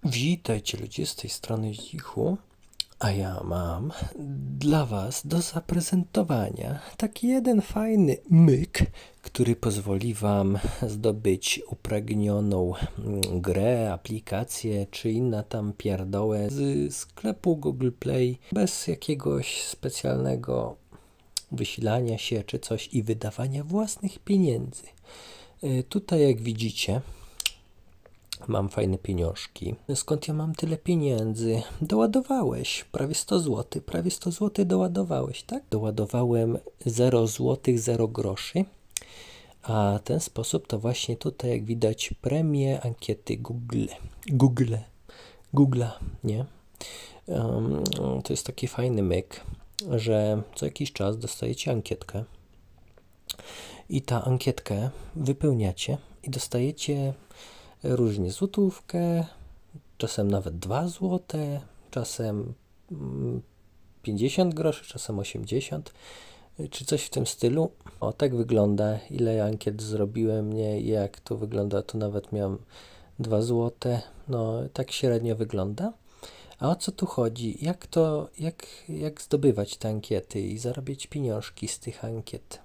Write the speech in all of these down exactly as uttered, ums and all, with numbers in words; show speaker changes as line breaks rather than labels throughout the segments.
Witajcie ludzie, z tej strony Zichu, a ja mam dla was do zaprezentowania taki jeden fajny myk, który pozwoli wam zdobyć upragnioną grę, aplikację czy inna tam pierdołę z sklepu Google Play bez jakiegoś specjalnego wysilania się czy coś i wydawania własnych pieniędzy. Tutaj jak widzicie mam fajne pieniążki. Skąd ja mam tyle pieniędzy? Doładowałeś prawie sto złotych. Prawie sto złotych doładowałeś, tak? Doładowałem zero złotych, zero groszy. A ten sposób to właśnie tutaj, jak widać, premie ankiety Google. Google. Google'a, nie? Um, to jest taki fajny myk, że co jakiś czas dostajecie ankietkę i ta ankietkę wypełniacie i dostajecie różnie złotówkę, czasem nawet dwa złote, czasem pięćdziesiąt groszy, czasem osiemdziesiąt, czy coś w tym stylu. O, tak wygląda, ile ankiet zrobiłem, nie, jak to wygląda, tu nawet miałem dwa złote, no tak średnio wygląda. A o co tu chodzi? Jak to, jak, jak zdobywać te ankiety i zarabiać pieniążki z tych ankiet?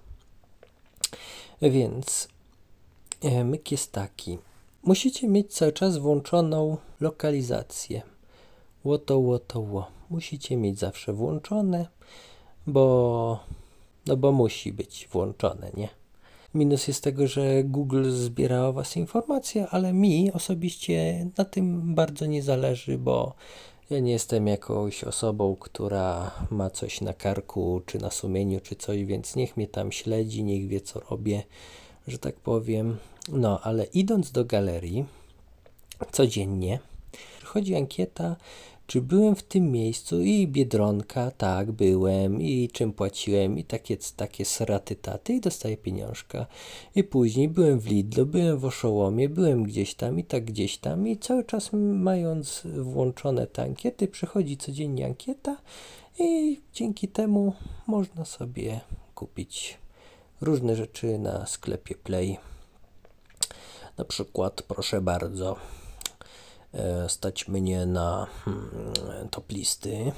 Więc myk jest taki. Musicie mieć cały czas włączoną lokalizację. Łoto, łoto, ło. Musicie mieć zawsze włączone, bo, no bo musi być włączone, nie? Minus jest tego, że Google zbiera o was informacje, ale mi osobiście na tym bardzo nie zależy, bo ja nie jestem jakąś osobą, która ma coś na karku, czy na sumieniu, czy coś, więc niech mnie tam śledzi, niech wie, co robię, że tak powiem. No, ale idąc do galerii codziennie przychodzi ankieta, czy byłem w tym miejscu i Biedronka, tak, byłem i czym płaciłem i takie, takie sraty taty i dostaję pieniążka. I później byłem w Lidlu, byłem w Oszołomie, byłem gdzieś tam i tak gdzieś tam i cały czas mając włączone te ankiety przychodzi codziennie ankieta i dzięki temu można sobie kupić różne rzeczy na sklepie Play. Na przykład, proszę bardzo, stać mnie na hmm, top listy.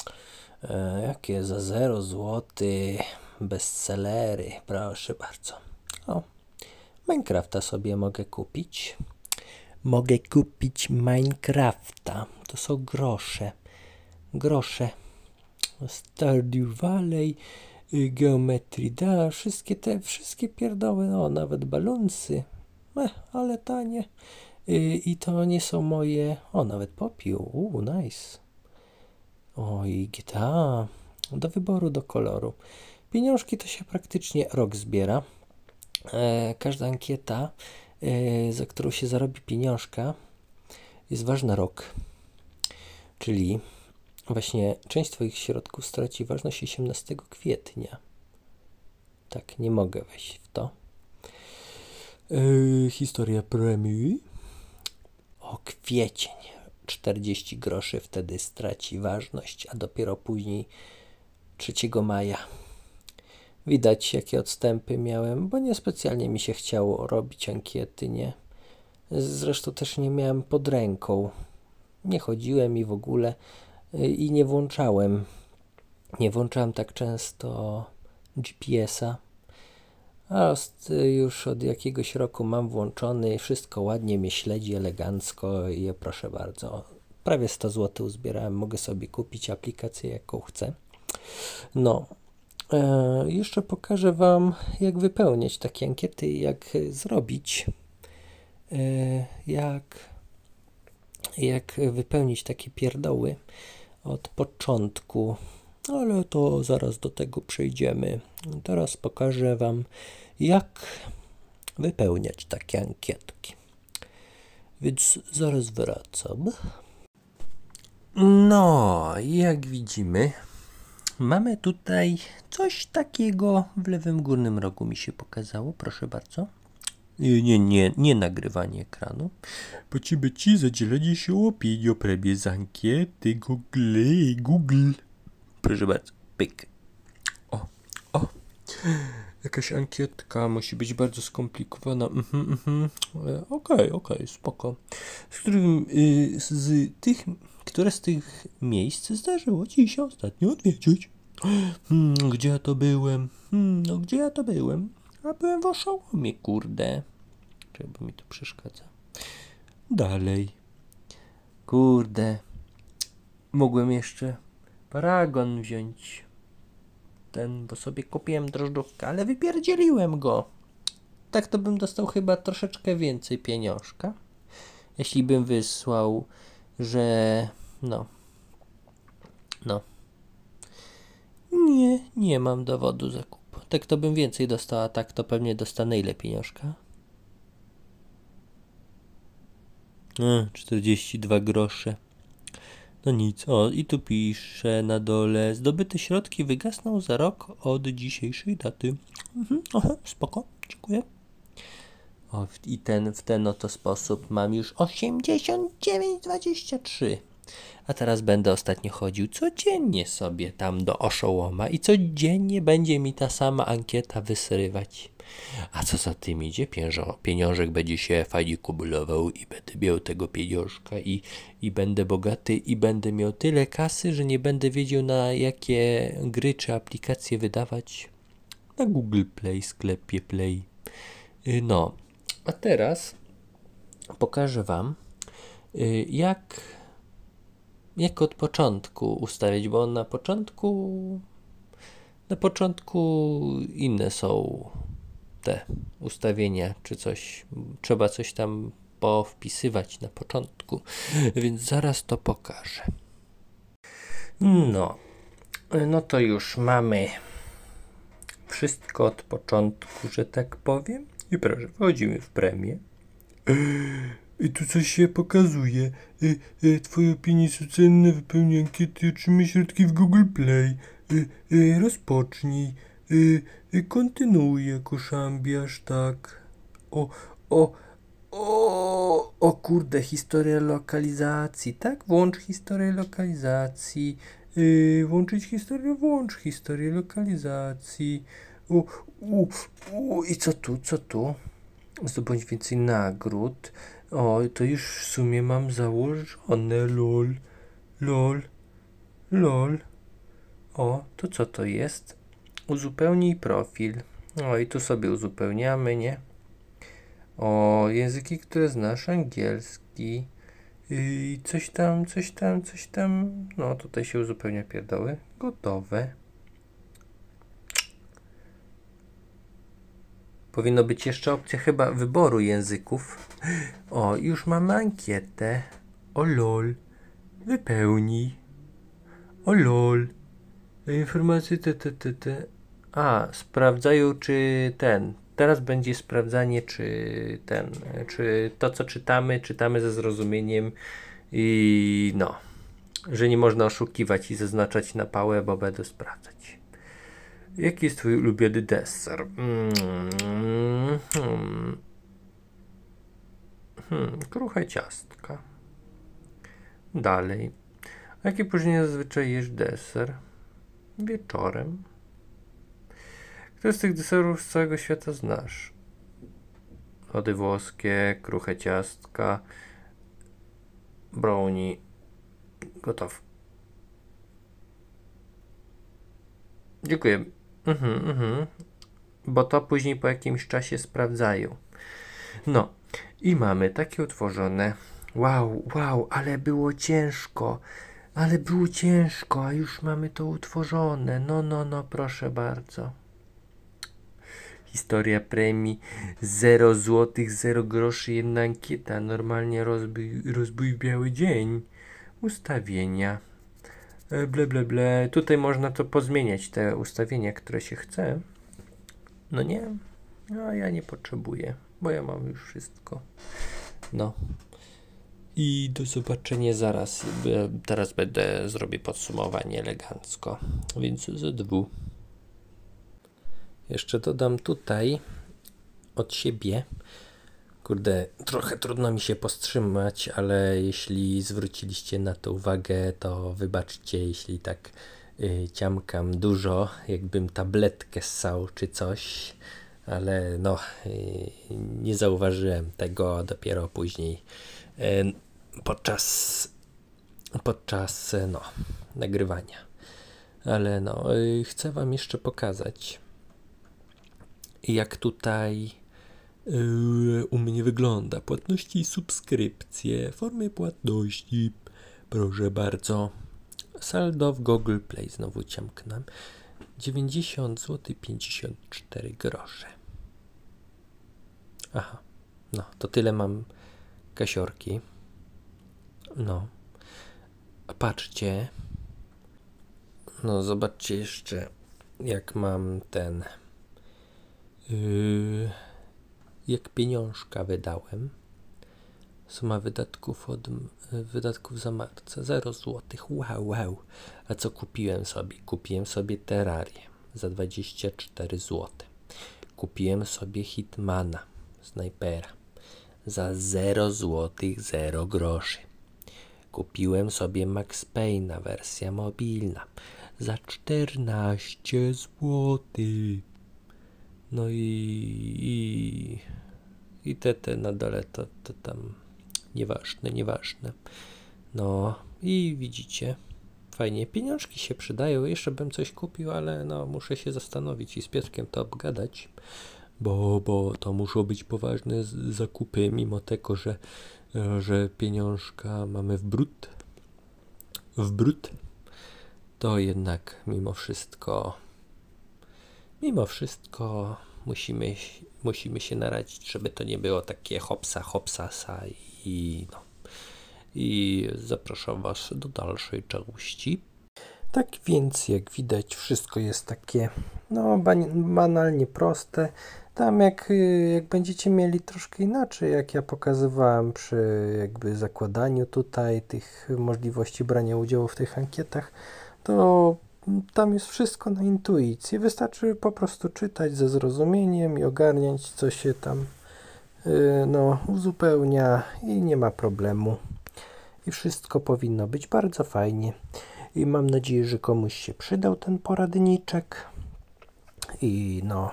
E, jakie za zero złotych bestsellery, proszę bardzo. O, Minecrafta sobie mogę kupić. Mogę kupić Minecrafta. To są grosze. Grosze. Stardew Valley, Geometry Dash, wszystkie te, wszystkie pierdoły, no nawet balonsy. Eh, ale tanie. Yy, I to nie są moje... O, nawet popiół. Uuu, nice. O, i G T A. Do wyboru, do koloru. Pieniążki to się praktycznie rok zbiera. E, każda ankieta, e, za którą się zarobi pieniążka, jest ważna rok. Czyli właśnie część twoich środków straci ważność osiemnastego kwietnia. Tak, nie mogę wejść w to. E, historia premii. O, kwiecień. czterdzieści groszy wtedy straci ważność, a dopiero później trzeciego maja. Widać, jakie odstępy miałem, bo niespecjalnie mi się chciało robić ankiety, nie? Zresztą też nie miałem pod ręką. Nie chodziłem i w ogóle i nie włączałem. Nie włączałem tak często G P S a. A już od jakiegoś roku mam włączony i wszystko ładnie mnie śledzi, elegancko i proszę bardzo. Prawie sto złotych uzbierałem, mogę sobie kupić aplikację jaką chcę. No, e, jeszcze pokażę wam, jak wypełniać takie ankiety, jak zrobić, e, jak, jak wypełnić takie pierdoły od początku. Ale to zaraz do tego przejdziemy. Teraz pokażę wam, jak wypełniać takie ankietki. Więc zaraz wracam. No, jak widzimy, mamy tutaj coś takiego w lewym górnym rogu mi się pokazało. Proszę bardzo. Nie, nie, nie, nie nagrywanie ekranu. Potrzeba ci zadzielenie się opinią premii z ankiety Google, Google. Proszę bardzo, pyk. O, o. jakaś ankietka, musi być bardzo skomplikowana. Mhm, mhm. Okej, okej, okay, spoko. Z którym y, z, z tych, które z tych miejsc zdarzyło ci się ostatnio odwiedzić? Hmm, gdzie ja to byłem? Hmm, no gdzie ja to byłem? A byłem w Oszołomie, kurde. Czemu mi to przeszkadza? Dalej. Kurde. Mogłem jeszcze paragon wziąć. Ten, bo sobie kupiłem drożdżówkę, ale wypierdzieliłem go. Tak to bym dostał chyba troszeczkę więcej pieniążka. Jeśli bym wysłał, że no. No. Nie, nie mam dowodu zakupu. Tak to bym więcej dostał, a tak to pewnie dostanę ile pieniążka? E, czterdzieści dwa grosze. No nic, o i tu pisze na dole. Zdobyte środki wygasną za rok od dzisiejszej daty. Mhm, aha, spoko, dziękuję. O, i ten, w ten oto sposób mam już osiemdziesiąt dziewięć dwadzieścia trzy. A teraz będę ostatnio chodził codziennie sobie tam do Oszołoma i codziennie będzie mi ta sama ankieta wysrywać. A co za tym idzie? Pieniążek, pieniążek będzie się fajnie kumulował i będę miał tego pieniążka i, i będę bogaty i będę miał tyle kasy, że nie będę wiedział na jakie gry czy aplikacje wydawać. Na Google Play, sklepie Play. No, a teraz pokażę wam jak jak od początku ustawić, bo na początku na początku inne są te ustawienia, czy coś, trzeba coś tam powpisywać na początku, więc zaraz to pokażę. No, no to już mamy wszystko od początku, że tak powiem. I proszę, wchodzimy w premię. I tu coś się pokazuje. E, e, twoje opinie są cenne, wypełnij ankiety, otrzymaj środki w Google Play. E, e, rozpocznij. E, e, kontynuuj jako szambiarz, tak. O, o, o, o kurde, historia lokalizacji, tak? Włącz historię lokalizacji. E, włączyć historię, włącz historię lokalizacji. O, o, o, i co tu, co tu? Zdobądź więcej nagród. O, to już w sumie mam założone. Lol, lol, lol. O, to co to jest? Uzupełnij profil. O, i tu sobie uzupełniamy, nie? O, języki, które znasz, angielski. I coś tam, coś tam, coś tam. No, tutaj się uzupełnia pierdoły. Gotowe. Powinno być jeszcze opcja chyba wyboru języków. O, już mamy ankietę. O lol. Wypełnij. O lol. Informacje te, te, te, te. A, sprawdzają czy ten. Teraz będzie sprawdzanie czy ten, czy to co czytamy, czytamy ze zrozumieniem i no, że nie można oszukiwać i zaznaczać na pałę, bo będę sprawdzać. Jaki jest twój ulubiony deser? Mm, hmm. Hmm, kruche ciastka. Dalej. A jakie później zazwyczaj jesz deser? Wieczorem. Które z tych deserów z całego świata znasz? Lody włoskie, kruche ciastka, brownie. Gotow. Dziękuję. Mhm, mhm. Bo to później po jakimś czasie sprawdzają. No. I mamy takie utworzone. Wow, wow, ale było ciężko. Ale było ciężko, a już mamy to utworzone. No, no, no, proszę bardzo. Historia premii. zero złotych, zero groszy, jedna ankieta. Normalnie rozbój, rozbój w biały dzień. Ustawienia. Ble, ble, ble. Tutaj można to pozmieniać, te ustawienia, które się chce. No nie. No, ja nie potrzebuję, bo ja mam już wszystko. No. I do zobaczenia zaraz. Teraz będę zrobię podsumowanie elegancko. Więc ze dwu. Jeszcze dodam tutaj od siebie. Kurde, trochę trudno mi się powstrzymać, ale jeśli zwróciliście na to uwagę, to wybaczcie, jeśli tak yy, ciamkam dużo, jakbym tabletkę ssał czy coś, ale no yy, nie zauważyłem tego dopiero później yy, podczas podczas no nagrywania. Ale no yy, chcę wam jeszcze pokazać, jak tutaj yy, u mnie wygląda płatności i subskrypcje, formy płatności, proszę bardzo. Saldo w Google Play znowu ciamknę. dziewięćdziesiąt złotych pięćdziesiąt cztery grosze. Aha, no to tyle mam kasiorki. No, a patrzcie, no zobaczcie jeszcze, jak mam ten, yy, jak pieniążka wydałem. Suma wydatków od wydatków za marca zero złotych. Wow, wow. A co kupiłem sobie? Kupiłem sobie Terrarię za dwadzieścia cztery złote. Kupiłem sobie Hitmana, snajpera za zero złotych zero groszy. Kupiłem sobie Max Payne'a, wersja mobilna za czternaście złotych. No i, i, i te, te na dole to, to tam nieważne, nieważne. No i widzicie, fajnie, pieniążki się przydają, jeszcze bym coś kupił, ale no muszę się zastanowić i z Piotrkiem to obgadać, bo, bo to muszą być poważne zakupy, mimo tego, że, że pieniążka mamy w brud, w brud, to jednak mimo wszystko, mimo wszystko musimy, musimy się naradzić, żeby to nie było takie hopsa, hopsasa i no. I zapraszam was do dalszej części. Tak więc jak widać, wszystko jest takie no banalnie proste. Tam jak, jak będziecie mieli troszkę inaczej, jak ja pokazywałem przy jakby zakładaniu tutaj tych możliwości brania udziału w tych ankietach, to tam jest wszystko na intuicji. Wystarczy po prostu czytać ze zrozumieniem i ogarniać, co się tam yy, no, uzupełnia i nie ma problemu. I wszystko powinno być bardzo fajnie. I mam nadzieję, że komuś się przydał ten poradniczek. I no,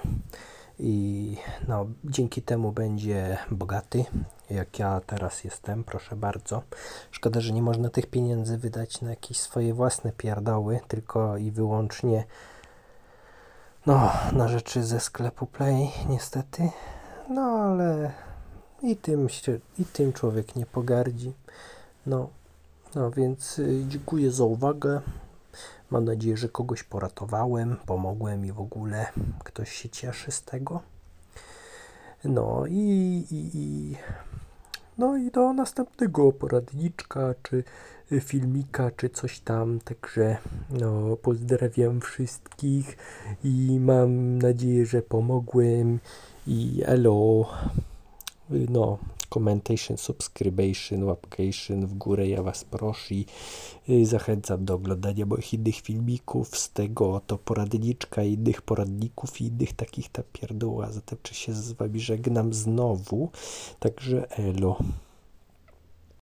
i no, dzięki temu będzie bogaty, jak ja teraz jestem, proszę bardzo. Szkoda, że nie można tych pieniędzy wydać na jakieś swoje własne pierdoły, tylko i wyłącznie no, na rzeczy ze sklepu Play, niestety. No, ale i tym, się, i tym człowiek nie pogardzi. No, no więc dziękuję za uwagę. Mam nadzieję, że kogoś poratowałem, pomogłem i w ogóle ktoś się cieszy z tego. No i, i, i, no i do następnego poradniczka, czy filmika, czy coś tam. Także no, pozdrawiam wszystkich i mam nadzieję, że pomogłem. I elo. No, commentation, subscription, łapcation w górę, ja was proszę i zachęcam do oglądania moich innych filmików z tego oto poradniczka, innych poradników i innych takich ta pierdoła. Zatem czy się z wami żegnam znowu, także elo.